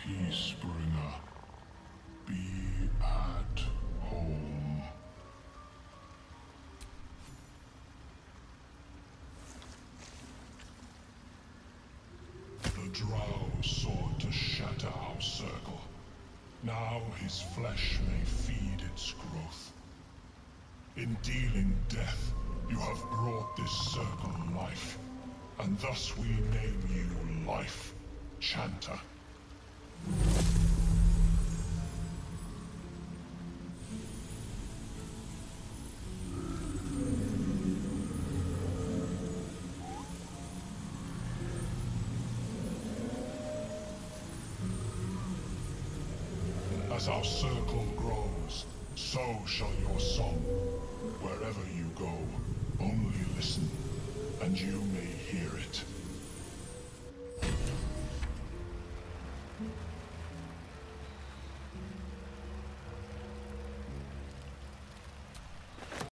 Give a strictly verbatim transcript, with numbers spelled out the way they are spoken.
Peacebringer, be at home. The Drow sought to shatter our circle. Now his flesh may feed its growth. In dealing death, you have brought this circle life, and thus we name you Life Chanter. As our circle grows, so shall your song. Wherever you go, only listen, and you may hear it.